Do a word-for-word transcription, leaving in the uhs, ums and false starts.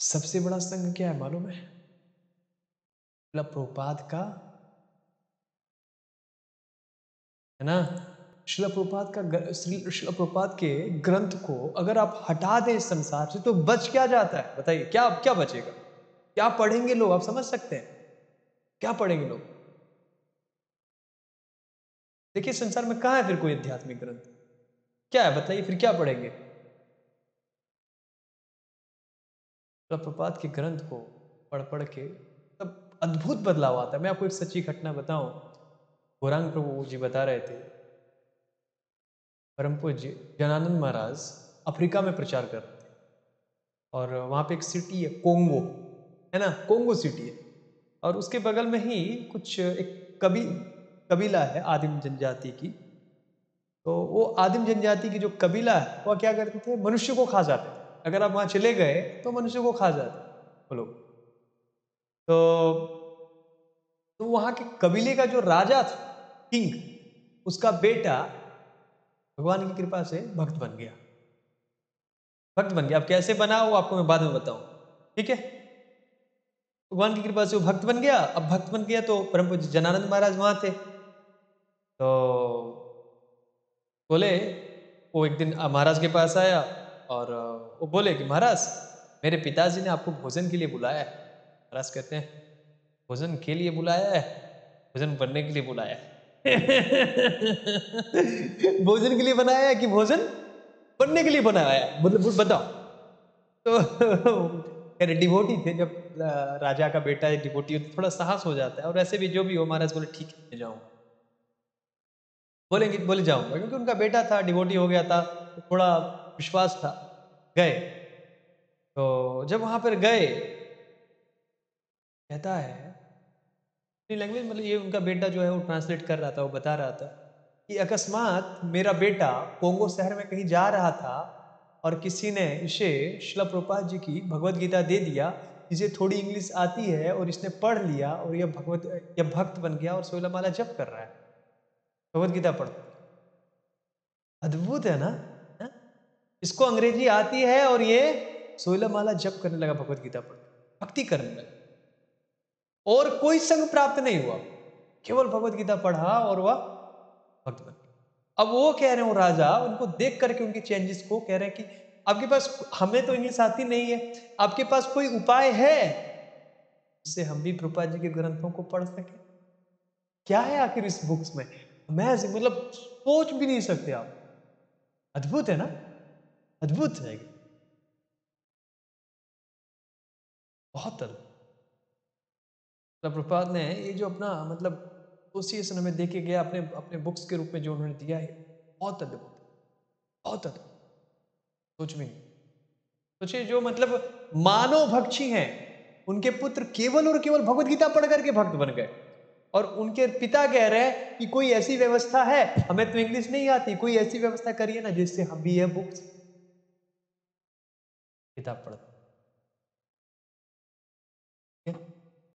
सबसे बड़ा संघ क्या है मालूम है? शिला प्रभुपाद का, है ना? शिला प्रभुपाद का ग श्री शिला प्रभुपाद के ग्रंथ को अगर आप हटा दें इस संसार से तो बच क्या जाता है? बताइए क्या क्या बचेगा? क्या पढ़ेंगे लोग? आप समझ सकते हैं? क्या पढ़ेंगे लोग? देखिए संसार में कहाँ है फिर कोई आध्यात्मिक ग्रंथ? क्या है बताइए फिर क्या पढ़ेंगे? शिला प्रभुपाद के ग्रंथ को पढ़-पढ़ के तब अद्भुत बदलाव आता है। मैं आपको एक सच्ची घटना बताऊँ, गौरांग प्रभु जी बता रहे थे, परम पूज्य ज्ञानानंद महाराज अफ्रीका में प्रचार कर रहे थे और वहाँ पे एक सिटी है कोंगो, है ना? कोंगो सिटी है और उसके बगल में ही कुछ एक कबी कबीला है आदिम जनजाति की। तो वो आदिम जनजाति की जो कबीला है, वो क्या करते थे? मनुष्य को खा जाते थे। अगर आप वहाँ चले गए, तो मनुष्य को खा जाते वो लोग। तो तो वहाँ के कबीले का जो राजा था, किंग, उसका बेटा भगवान की कृपा से भक्त बन गया। भक्त बन गया। अब कैसे बना वो आपको मैं बाद में बताऊँ। ठीक है? भगवान की कृपा से वो भक्त बन गया। अब भक्त बन गया तो परम पूज्य जनानंद महाराज वहाँ थे। तो बोले वो एक दिन अ, महाराज के पास आया और अ, वो बोले कि महाराज मेरे पिताजी ने आपको भोजन के लिए बुलाया है। महाराज कहते हैं भोजन के लिए बुलाया है? भोजन बनने के लिए बुलाया है। भोजन के लिए बनाया है कि भोजन बनने के लिए बनाया है? मतलब बताओ। तो कह रहे डिवोटी थे जब अ, राजा का बेटा एक डिवोटी हो तो थोड़ा साहस हो जाता है और वैसे भी जो भी हो महाराज बोले ठीक है मैं जाऊँगा। बोलेंगे बोले जाऊँगा क्योंकि उनका बेटा था डिवोटी हो गया था तो थोड़ा विश्वास था। गए, तो जब वहाँ पर गए कहता है अपनी लैंग्वेज मतलब ये उनका बेटा जो है वो ट्रांसलेट कर रहा था, वो बता रहा था कि अकस्मात मेरा बेटा कोंगो शहर में कहीं जा रहा था और किसी ने इसे शिला प्रभुपाद जी की भगवत गीता दे दिया। इसे थोड़ी इंग्लिश आती है और इसने पढ़ लिया और यह भगवत यह भक्त बन गया और सोलह जप कर रहा है, भगवत गीता पढ़। अद्भुत है ना? हैं? इसको अंग्रेजी आती है और ये सोलह माला जप करने लगा भगवत गीता पढ़ के, भक्ति करने लगा और कोई संग प्राप्त नहीं हुआ। केवल भगवत गीता पढ़ा और वह भक्त बन गया। अब वो कह रहे हैं वो राजा उनको देख करके उनके चेंजेस को कह रहे हैं कि आपके पास हमें तो इंग्लिश आती नहीं है, आपके पास कोई उपाय है जिससे हम भी प्रभुपाद जी के ग्रंथों को पढ़ सकें? क्या है आखिर इस बुक्स में? अमेजिंग मतलब सोच भी नहीं सकते आप। अद्भुत है ना? अद्भुत है। बहुत अद्भुत। मतलब प्रभुपाद ने ये जो अपना मतलब एसोसिएशन हमें देके गया अपने अपने बुक्स के रूप में जो उन्होंने दिया है, बहुत अद्भुत है, बहुत अद्भुत। सोच में नहीं। सोचिए जो मतलब मानव भक्षी हैं, उनके पुत्र केवल और केवल भगवत गीता पढ़ करके भक्त बन गए और उनके पिता कह रहे हैं कि कोई ऐसी व्यवस्था है, हमें तो इंग्लिश नहीं आती, कोई ऐसी व्यवस्था करिए ना जिससे हम भी यह बुक्स किताब पढ़